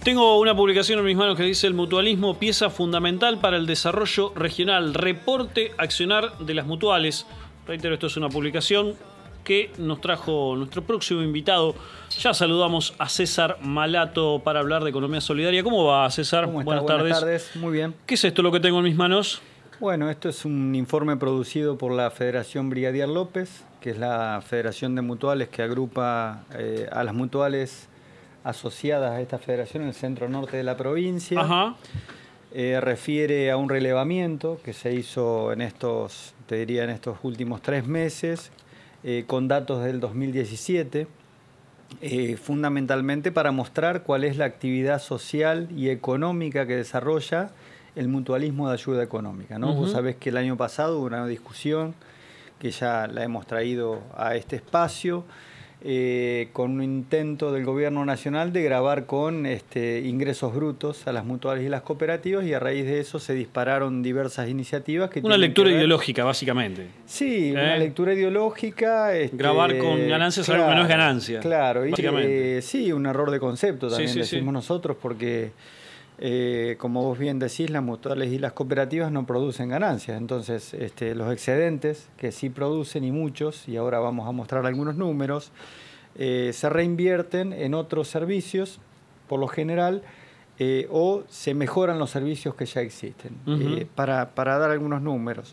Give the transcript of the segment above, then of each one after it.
Tengo una publicación en mis manos que dice: el mutualismo, pieza fundamental para el desarrollo regional. Reporte accionar de las mutuales. Reitero, esto es una publicación que nos trajo nuestro próximo invitado. Ya saludamos a César Malato para hablar de economía solidaria. ¿Cómo va, César? ¿Cómo está? Buenas tardes. Buenas tardes, muy bien. ¿Qué es esto lo que tengo en mis manos? Bueno, esto es un informe producido por la Federación Brigadier López, que es la federación de mutuales que agrupa a las mutuales asociadas a esta federación en el centro norte de la provincia. Ajá. Refiere a un relevamiento que se hizo en estos últimos 3 meses, con datos del 2017, fundamentalmente para mostrar cuál es la actividad social y económica que desarrolla el mutualismo de ayuda económica, ¿no? Vos sabés que el año pasado hubo una discusión que ya la hemos traído a este espacio, con un intento del gobierno nacional de gravar con ingresos brutos a las mutuales y las cooperativas, y a raíz de eso se dispararon diversas iniciativas que una lectura ideológica, básicamente. Sí, una lectura ideológica. Grabar con ganancias, claro, algo que no es ganancia. Claro, y sí, un error de concepto también, decimos nosotros, porque como vos bien decís, las mutuales y las cooperativas no producen ganancias. Entonces, los excedentes, que sí producen, y muchos, y ahora vamos a mostrar algunos números, se reinvierten en otros servicios, por lo general, o se mejoran los servicios que ya existen. Para dar algunos números,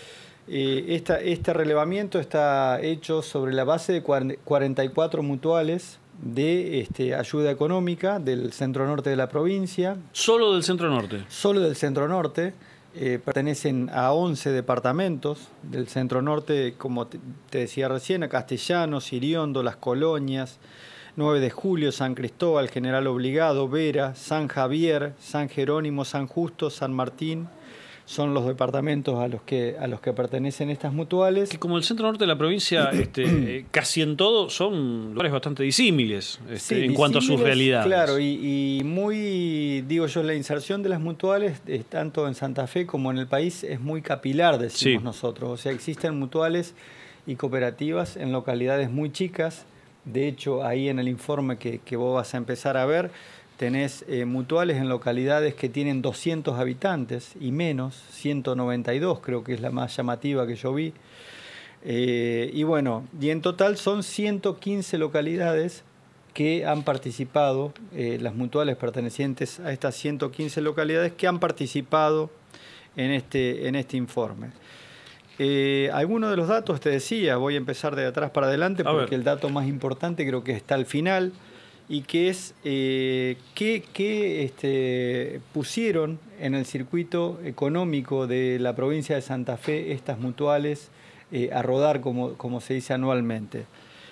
este relevamiento está hecho sobre la base de 44 mutuales de ayuda económica del centro norte de la provincia. ¿Solo del centro norte? Solo del centro norte. Pertenecen a 11 departamentos del centro norte, como te decía recién, a Castellanos, Iriondo, Las Colonias, 9 de Julio, San Cristóbal, General Obligado, Vera, San Javier, San Jerónimo, San Justo, San Martín. Son los departamentos a los que pertenecen estas mutuales. Que como el centro norte de la provincia, casi en todo son lugares bastante disímiles, en cuanto a sus realidades. Claro, y muy, digo yo, la inserción de las mutuales, tanto en Santa Fe como en el país, es muy capilar, decimos nosotros. O sea, existen mutuales y cooperativas en localidades muy chicas. De hecho, ahí en el informe que vos vas a empezar a ver, tenés mutuales en localidades que tienen 200 habitantes y menos, 192 creo que es la más llamativa que yo vi. Y bueno, y en total son 115 localidades que han participado, las mutuales pertenecientes a estas 115 localidades que han participado en este informe. Algunos de los datos te decía, voy a empezar de atrás para adelante porque el dato más importante creo que está al final, y que es que pusieron en el circuito económico de la provincia de Santa Fe estas mutuales a rodar, como se dice anualmente.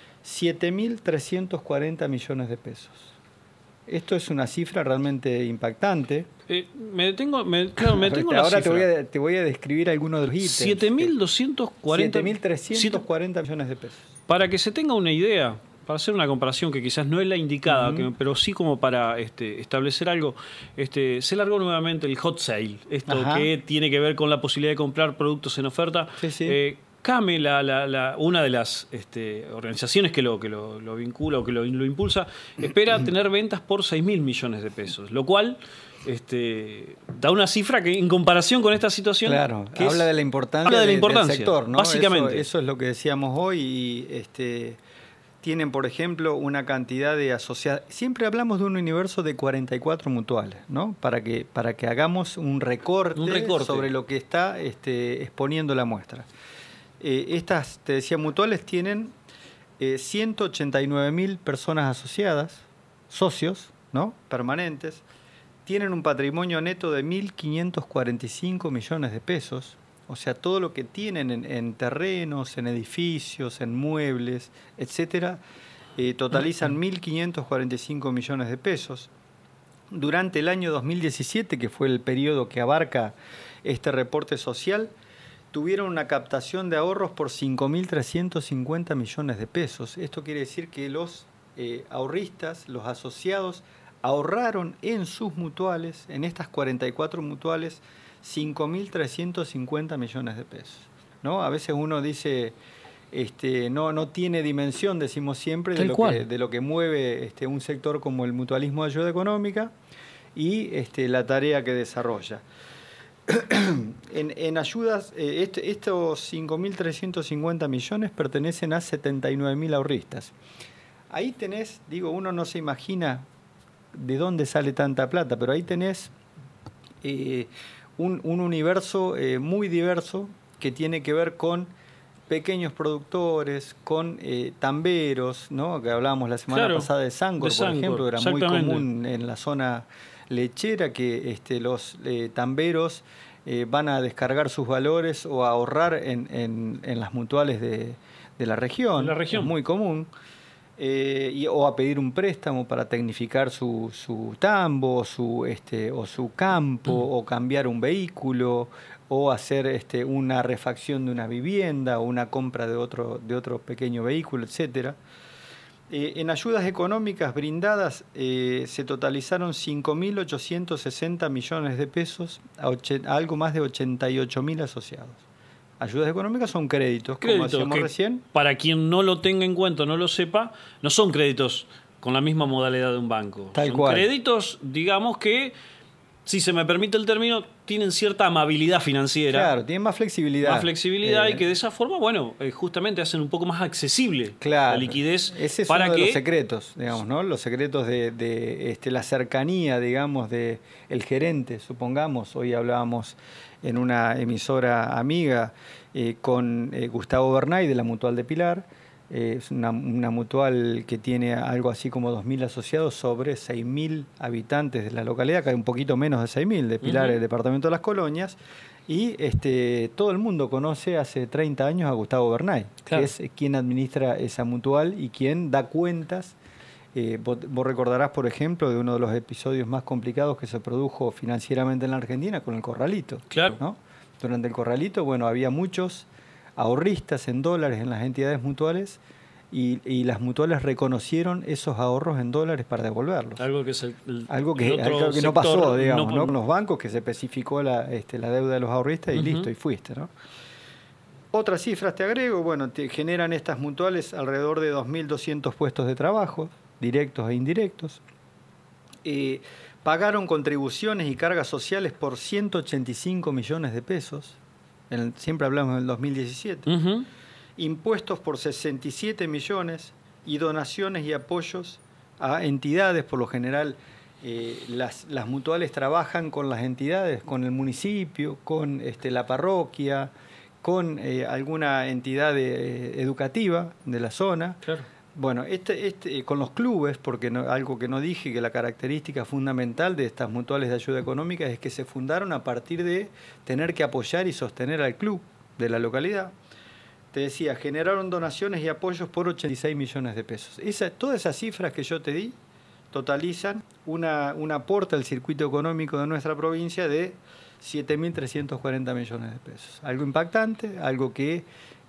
7.340 millones de pesos. Esto es una cifra realmente impactante. Me detengo ahora te voy a describir algunos de los ítems. 7.340 millones de pesos. Para que se tenga una idea, para hacer una comparación que quizás no es la indicada, pero sí como para establecer algo, se largó nuevamente el hot sale, que tiene que ver con la posibilidad de comprar productos en oferta. CAME, una de las organizaciones que lo vincula o que lo impulsa, espera tener ventas por 6.000 millones de pesos, lo cual da una cifra que en comparación con esta situación, que habla de la importancia, del sector, ¿no? Básicamente. Eso es lo que decíamos hoy. Y tienen, por ejemplo, una cantidad de asociadas. Siempre hablamos de un universo de 44 mutuales, ¿no? Para que hagamos un recorte sobre lo que está exponiendo la muestra. Estas, te decía, mutuales tienen 189.000 personas asociadas, socios, ¿no? Permanentes. Tienen un patrimonio neto de 1.545 millones de pesos. O sea, todo lo que tienen en terrenos, en edificios, en muebles, etcétera, totalizan 1.545 millones de pesos. Durante el año 2017, que fue el periodo que abarca este reporte social, tuvieron una captación de ahorros por 5.350 millones de pesos. Esto quiere decir que los ahorristas, los asociados, ahorraron en sus mutuales, en estas 44 mutuales, 5.350 millones de pesos, ¿no? A veces uno dice no tiene dimensión, decimos siempre, de lo que mueve un sector como el mutualismo de ayuda económica y la tarea que desarrolla. En ayudas, estos 5.350 millones pertenecen a 79.000 ahorristas. Ahí tenés, uno no se imagina de dónde sale tanta plata, pero ahí tenés un universo muy diverso que tiene que ver con pequeños productores, con tamberos, ¿no? Que hablábamos la semana pasada de Sangor, por ejemplo, era muy común en la zona lechera que los tamberos van a descargar sus valores o a ahorrar en las mutuales de la región. Es muy común. O a pedir un préstamo para tecnificar su tambo o su campo, o cambiar un vehículo, o hacer una refacción de una vivienda o una compra de otro pequeño vehículo, etcétera. En ayudas económicas brindadas se totalizaron 5.860 millones de pesos a algo más de 88.000 asociados. Ayudas económicas son créditos, como decíamos recién. Para quien no lo tenga en cuenta, no lo sepa, no son créditos con la misma modalidad de un banco. Son créditos, digamos que, si se me permite el término, tienen cierta amabilidad financiera. Claro, tienen más flexibilidad. Más flexibilidad y que de esa forma, justamente hacen un poco más accesible la liquidez. Ese es uno de los secretos, digamos, ¿no? Los secretos de la cercanía, digamos, del gerente, supongamos. Hoy hablábamos en una emisora amiga con Gustavo Bernay de la Mutual de Pilar. Es una mutual que tiene algo así como 2.000 asociados sobre 6.000 habitantes de la localidad, que hay un poquito menos de 6.000, de Pilar, el departamento de Las Colonias. Y todo el mundo conoce hace 30 años a Gustavo Bernay, que es quien administra esa mutual y quien da cuentas. Vos recordarás, por ejemplo, de uno de los episodios más complicados que se produjo financieramente en la Argentina con el Corralito. Claro. ¿No? Durante el Corralito, había muchos ahorristas en dólares en las entidades mutuales y las mutuales reconocieron esos ahorros en dólares para devolverlos. Algo que es algo que no pasó, digamos, ¿no? Con los bancos, que se especificó la deuda de los ahorristas y listo, y fuiste, ¿no? Otras cifras te agrego, te generan estas mutuales alrededor de 2.200 puestos de trabajo, directos e indirectos. Pagaron contribuciones y cargas sociales por 185 millones de pesos. Siempre hablamos del 2017. Impuestos por 67 millones y donaciones y apoyos a entidades. Por lo general, las mutuales trabajan con las entidades, con el municipio, con la parroquia, con alguna entidad educativa de la zona. Claro. Bueno, con los clubes, porque algo que no dije, que la característica fundamental de estas mutuales de ayuda económica es que se fundaron a partir de tener que apoyar y sostener al club de la localidad. Te decía, generaron donaciones y apoyos por 86 millones de pesos. Todas esas cifras que yo te di totalizan un aporte al circuito económico de nuestra provincia de 7.340 millones de pesos. Algo impactante, algo que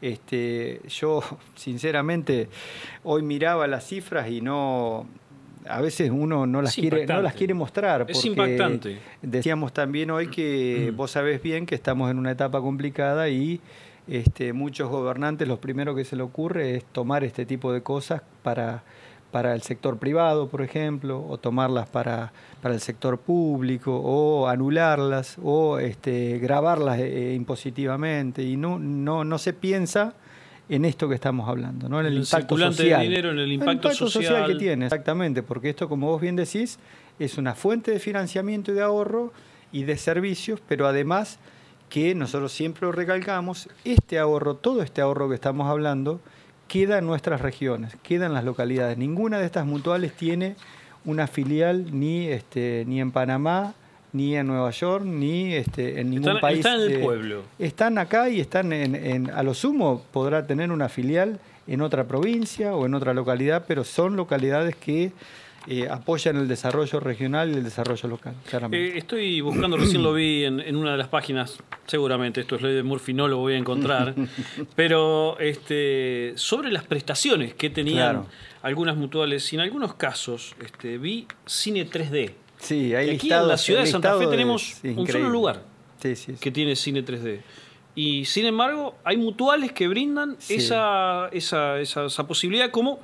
yo sinceramente hoy miraba las cifras y a veces uno no las quiere mostrar. Es impactante. Decíamos también hoy que vos sabés bien que estamos en una etapa complicada y muchos gobernantes lo primero que se le ocurre es tomar este tipo de cosas para el sector privado, por ejemplo, o tomarlas para el sector público, o anularlas, o grabarlas impositivamente. Y no se piensa en esto que estamos hablando, ¿no? En el impacto social. De dinero, en el impacto social que tiene, exactamente, porque esto, como vos bien decís, es una fuente de financiamiento y de ahorro y de servicios, pero además que nosotros siempre lo recalcamos, todo este ahorro que estamos hablando, queda en nuestras regiones, queda en las localidades. Ninguna de estas mutuales tiene una filial ni en Panamá, ni en Nueva York, ni en ningún país. Están en el pueblo. Están acá y están a lo sumo podrá tener una filial en otra provincia o en otra localidad, pero son localidades que apoyan el desarrollo regional y el desarrollo local, claramente. Estoy buscando, recién lo vi en una de las páginas, seguramente esto es ley de Murphy, no lo voy a encontrar, pero sobre las prestaciones que tenían algunas mutuales, y en algunos casos vi cine 3D. Sí, hay aquí en la ciudad de Santa Fe tenemos un increíble. solo lugar sí. que tiene cine 3D. Y sin embargo, hay mutuales que brindan esa posibilidad como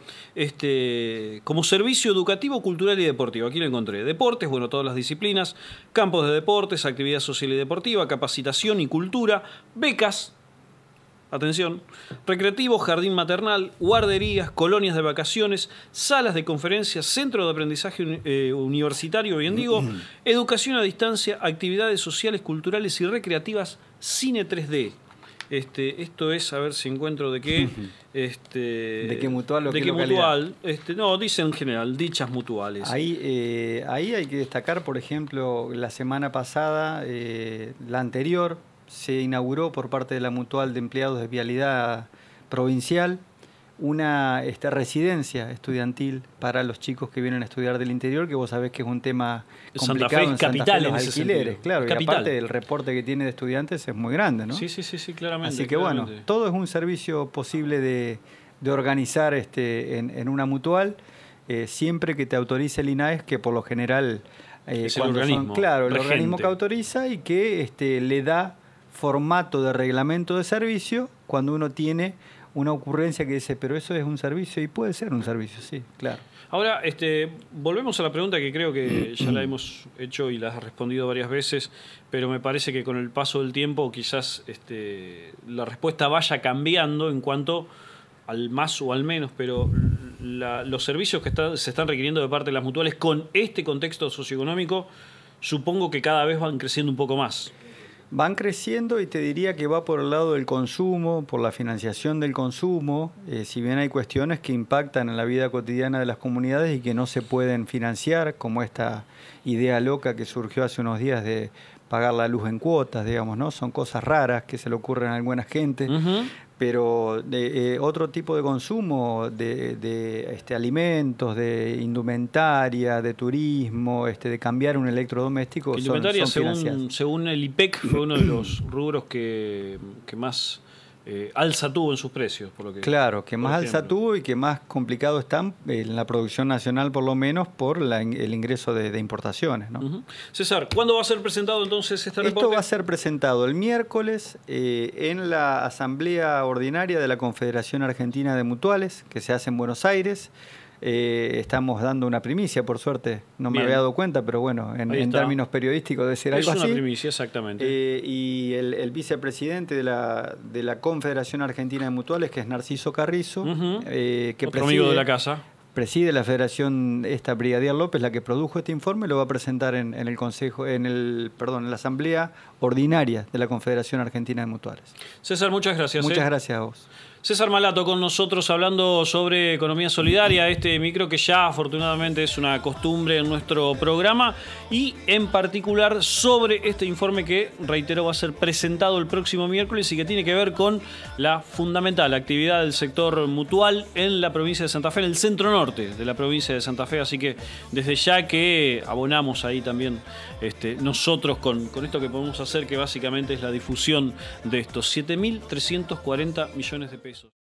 servicio educativo, cultural y deportivo. Aquí lo encontré. Deportes, bueno, todas las disciplinas, campos de deportes, actividad social y deportiva, capacitación y cultura, becas, atención, recreativo, jardín maternal, guarderías, colonias de vacaciones, salas de conferencias, centro de aprendizaje universitario, bien digo, educación a distancia, actividades sociales, culturales y recreativas, cine 3D. Esto es, a ver si encuentro de qué. ¿De qué mutual o de qué mutual? No, dice en general, dichas mutuales. Ahí hay que destacar, por ejemplo, la semana pasada, la anterior, se inauguró por parte de la Mutual de Empleados de Vialidad Provincial una residencia estudiantil para los chicos que vienen a estudiar del interior, que vos sabés que es un tema complicado en Santa Fe, los alquileres, claro, y aparte el reporte que tiene de estudiantes es muy grande, ¿no? Sí, claramente. Así que claramente. Bueno, todo es un servicio posible de organizar en una mutual, siempre que te autorice el INAES, que por lo general es el organismo, el organismo que autoriza y que le da formato de reglamento de servicio cuando uno tiene una ocurrencia que dice, pero eso es un servicio, y puede ser un servicio, sí, claro. Ahora, volvemos a la pregunta que creo que ya la hemos hecho y la has respondido varias veces, pero me parece que con el paso del tiempo quizás la respuesta vaya cambiando en cuanto al más o al menos, pero los servicios que se están requiriendo de parte de las mutuales con este contexto socioeconómico, supongo que cada vez van creciendo un poco más. Van creciendo y te diría que va por el lado del consumo, por la financiación del consumo, si bien hay cuestiones que impactan en la vida cotidiana de las comunidades y que no se pueden financiar, como esta idea loca que surgió hace unos días de pagar la luz en cuotas, digamos, ¿no? Son cosas raras que se le ocurren a alguna gente, pero otro tipo de consumo de alimentos, de indumentaria, de turismo, de cambiar un electrodoméstico, indumentaria, son según el IPEC, fue uno de los rubros que más alza tuvo en sus precios. Por lo que, claro, que más alza tuvo y que más complicado están en la producción nacional, por lo menos por el ingreso de importaciones, ¿no? César, ¿cuándo va a ser presentado entonces este reporte? Esto va a ser presentado el miércoles en la Asamblea Ordinaria de la Confederación Argentina de Mutuales, que se hace en Buenos Aires. Estamos dando una primicia, por suerte, no me había dado cuenta, pero bueno, en términos periodísticos debe ser algo así. Es una primicia, exactamente. Y el vicepresidente de la Confederación Argentina de Mutuales, que es Narciso Carrizo, que otro amigo de la casa. Preside la Federación Brigadier López, la que produjo este informe, lo va a presentar en la Asamblea Ordinaria de la Confederación Argentina de Mutuales. César, muchas gracias. Muchas gracias a vos. César Malato con nosotros hablando sobre economía solidaria, este micro que ya afortunadamente es una costumbre en nuestro programa, y en particular sobre este informe que, reitero, va a ser presentado el próximo miércoles y que tiene que ver con la fundamental actividad del sector mutual en la provincia de Santa Fe, en el centro norte de la provincia de Santa Fe. Así que desde ya que abonamos ahí también nosotros con esto que podemos hacer, que básicamente es la difusión de estos 7.340 millones de pesos.